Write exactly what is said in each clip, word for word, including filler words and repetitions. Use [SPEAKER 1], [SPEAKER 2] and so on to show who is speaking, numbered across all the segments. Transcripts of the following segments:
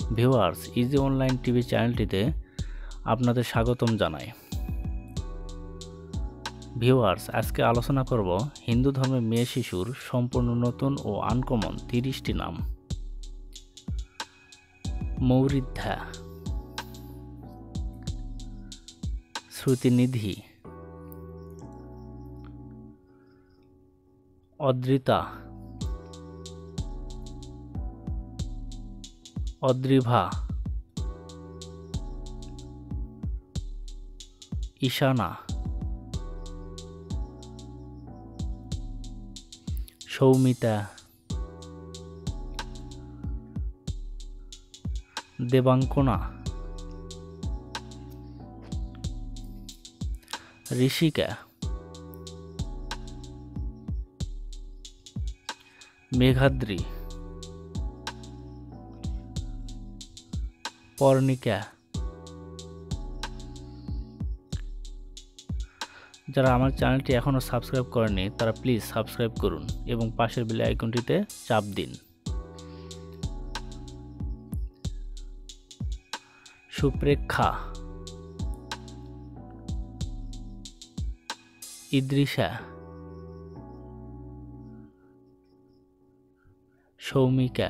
[SPEAKER 1] Viewers, easy online TV চ্যানেলটিতে আপনাদের স্বাগতম জানাই। ভিউয়ার্স, আজকে আলোচনা করব হিন্দু ধর্মের মেয়ে শিশুর সম্পূর্ণ নতুন ও আনকমন তিরিশটি নাম। মৌরিদ্ধা, শ্রুতিনিধি, অদ্রিতা, অদ্রিভা, ঈশানা, সৌমিতা, দেবাঙ্কনা, ঋষিকা, মেঘাদ্রি, পর্ণিকা। যারা আমার চ্যানেলটি এখনও সাবস্ক্রাইব করেনি তারা প্লিজ সাবস্ক্রাইব করুন এবং পাশের বেল আইকনটিতে চাপ দিন। সুপ্রেক্ষা, ইদ্রিশা, সৌমিকা,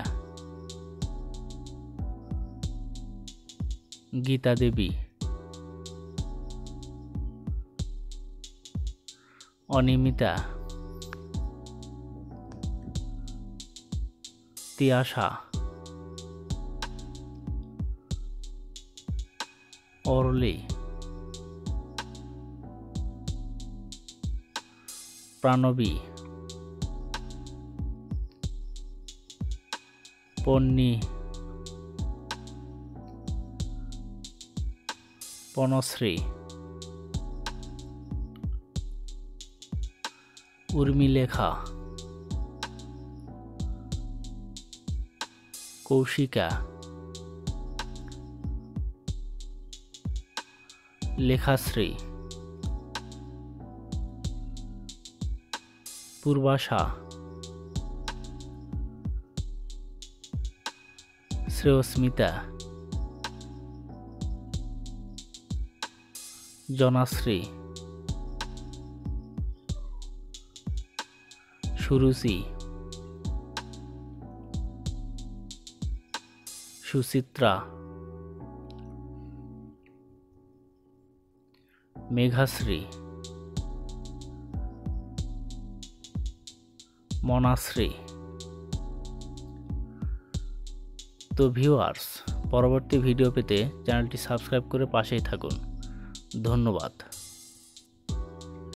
[SPEAKER 1] গীতা দেবী, অনিমিতা, তিয়াশা, অরলি, প্রাণবী, পন্নী, পনশ্রী, উর্মিলেখা, কৌশিকা, লেখাশ্রী, পূর্বাশা, শ্রেয়স্মিতা, জনাশ্রী, সুরুচি, সুচিত্রা, মেঘাশ্রী, মনাশ্রী। তো ভিউয়ার্স, পরবর্তী ভিডিও পেতে চ্যানেলটি সাবস্ক্রাইব করে পাশেই থাকুন। ধন্যবাদ।